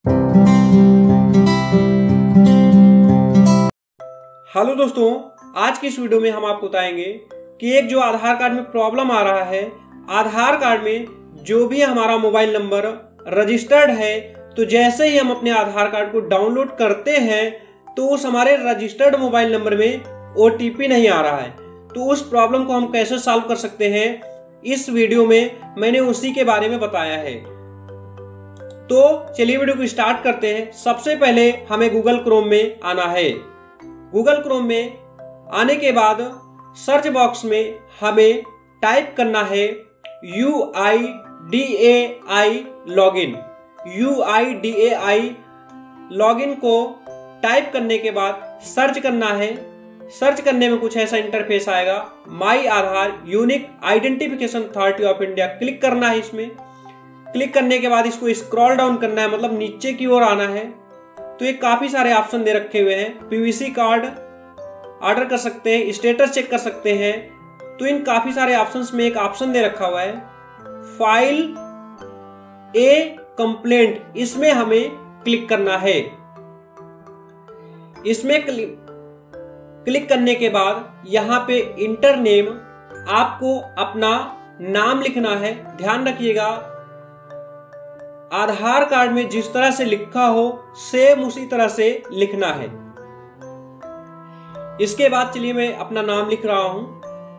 Hello दोस्तों, आज की इस वीडियो में हम आपको बताएंगे कि एक जो आधार कार्ड में प्रॉब्लम आ रहा है। आधार कार्ड में जो भी हमारा मोबाइल नंबर रजिस्टर्ड है, तो जैसे ही हम अपने आधार कार्ड को डाउनलोड करते हैं तो उस हमारे रजिस्टर्ड मोबाइल नंबर में OTP नहीं आ रहा है। तो उस प्रॉब्लम को हम कैसे सॉल्व कर सकते हैं, इस वीडियो में मैंने उसी के बारे में बताया है। तो चलिए वीडियो को स्टार्ट करते हैं। सबसे पहले हमें गूगल क्रोम में आना है। गूगल क्रोम में आने के बाद सर्च बॉक्स में हमें टाइप करना है UIDAI लॉगिन। UIDAI लॉगिन को टाइप करने के बाद सर्च करना है। सर्च करने में कुछ ऐसा इंटरफेस आएगा, my Aadhaar unique identification authority of India. Click करना है। इसमें क्लिक करने के बाद इसको स्क्रॉल डाउन करना है, मतलब नीचे की ओर आना है। तो ये काफी सारे ऑप्शन दे रखे हुए हैं। PVC कार्ड ऑर्डर कर सकते हैं, स्टेटस चेक कर सकते हैं। तो इन काफी सारे ऑप्शंस में एक ऑप्शन दे रखा हुआ है फाइल ए कंप्लेंट। इसमें हमें क्लिक करना है। इसमें क्लिक करने के बाद यहाँ पे इंटर नेम, आपको अपना नाम लिखना है। ध्यान रखिएगा, आधार कार्ड में जिस तरह से लिखा हो सेम उसी तरह से लिखना है। इसके बाद चलिए मैं अपना नाम लिख रहा हूं।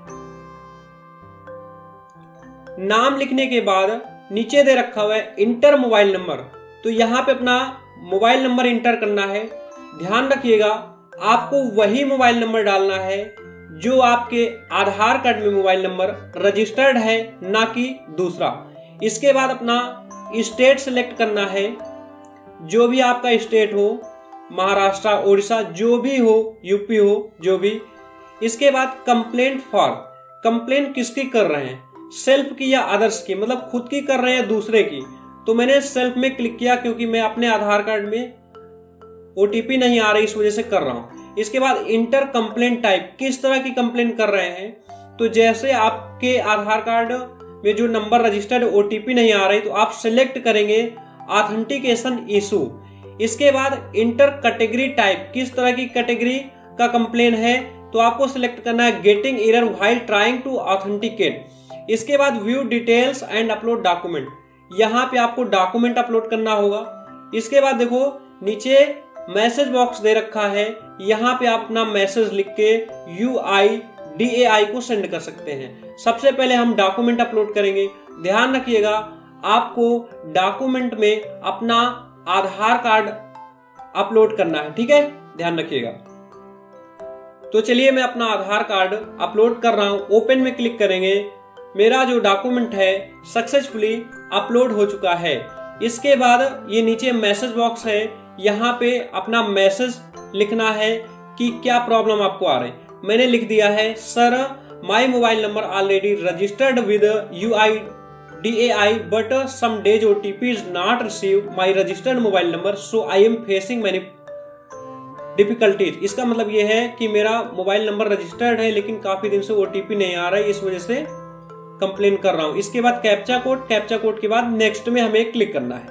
नाम लिखने के बाद नीचे दे रखा हुआ है इंटर मोबाइल नंबर। तो यहां पे अपना मोबाइल नंबर इंटर करना है। ध्यान रखिएगा, आपको वही मोबाइल नंबर डालना है जो आपके आधार कार्ड में मोबाइल नंबर रजिस्टर्ड है, ना कि दूसरा। इसके बाद अपना स्टेट सेलेक्ट करना है, जो भी आपका स्टेट हो, महाराष्ट्र, उड़ीसा, जो भी हो, यूपी हो, जो भी। इसके बाद कंप्लेंट फॉर, कंप्लेंट किसकी कर रहे हैं, सेल्फ की या अदर्स की, मतलब खुद की कर रहे हैं या दूसरे की। तो मैंने सेल्फ में क्लिक किया क्योंकि मैं अपने आधार कार्ड में OTP नहीं आ रही, इस वजह से कर रहा हूं। इसके बाद इंटर कंप्लेंट टाइप, किस तरह की कंप्लेंट कर रहे हैं। तो जैसे आपके आधार कार्ड में जो नंबर रजिस्टर्ड OTP नहीं आ रही, तो आप सिलेक्ट करेंगे ऑथेंटिकेशन इशू। इसके बाद इंटर कैटेगरी टाइप, किस तरह की कैटेगरी का कंप्लेन है, तो आपको सिलेक्ट करना है getting error while trying to authenticate. इसके बाद view details and upload document, यहाँ पे आपको डॉक्यूमेंट अपलोड करना होगा। इसके बाद देखो नीचे मैसेज बॉक्स दे रखा है, यहाँ पे आप अपना मैसेज लिख के UIDAI को सेंड कर सकते हैं। सबसे पहले हम डॉक्यूमेंट अपलोड करेंगे। ध्यान रखिएगा, आपको डॉक्यूमेंट में अपना आधार कार्ड अपलोड करना है, ठीक है, ध्यान रखिएगा। तो चलिए मैं अपना आधार कार्ड अपलोड कर रहा हूं। ओपन में क्लिक करेंगे। मेरा जो डॉक्यूमेंट है सक्सेसफुली अपलोड हो चुका है। इसके बाद ये नीचे मैसेज बॉक्स है, यहाँ पे अपना मैसेज लिखना है कि क्या प्रॉब्लम आपको आ रही है। मैंने लिख दिया है, sir my mobile number already registered with UIDAI but some days OTP is not receive my registered mobile number, so I am facing many difficulties. इसका मतलब ये है कि मेरा मोबाइल नंबर रजिस्टर्ड है लेकिन काफी दिन से OTP नहीं आ रहा है, इस वजह से कंप्लेन कर रहा हूं। इसके बाद कैप्चा कोड के बाद नेक्स्ट में हमें क्लिक करना है।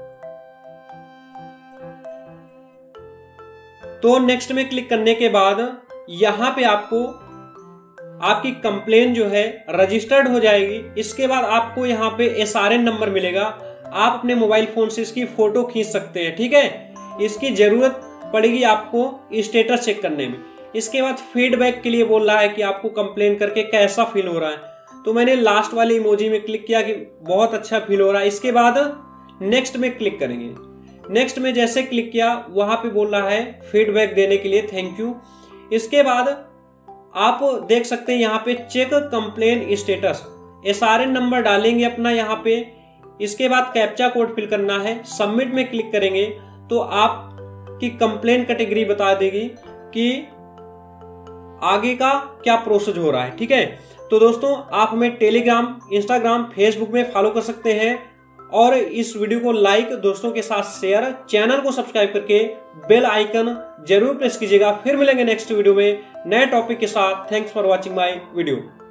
तो नेक्स्ट में क्लिक करने के बाद यहां पे आपको आपकी कंप्लेन जो है रजिस्टर्ड हो जाएगी। इसके बाद आपको यहाँ पे SRN नंबर मिलेगा। आप अपने मोबाइल फोन से इसकी फोटो खींच सकते हैं, ठीक है। इसकी जरूरत पड़ेगी आपको स्टेटस चेक करने में। इसके बाद फीडबैक के लिए बोल रहा है कि आपको कंप्लेन करके कैसा फील हो रहा है। तो मैंने लास्ट वाले इमोजी में क्लिक किया कि बहुत अच्छा फील हो रहा है। इसके बाद नेक्स्ट में क्लिक करेंगे। नेक्स्ट में जैसे क्लिक किया, वहां पे बोल रहा है फीडबैक देने के लिए थैंक यू। इसके बाद आप देख सकते हैं यहाँ पे check complain status, SRN number डालेंगे अपना यहाँ पे। इसके बाद कैप्चा कोड फिल करना है। सबमिट में क्लिक करेंगे तो आपकी कंप्लेन कैटेगरी बता देगी कि आगे का क्या प्रोसेस हो रहा है, ठीक है। तो दोस्तों, आप हमें टेलीग्राम, इंस्टाग्राम, फेसबुक में फॉलो कर सकते हैं और इस वीडियो को लाइक, दोस्तों के साथ शेयर, चैनल को सब्सक्राइब करके बेल आइकन जरूर प्रेस कीजिएगा। फिर मिलेंगे नेक्स्ट वीडियो में नए टॉपिक के साथ। Thanks for watching my video.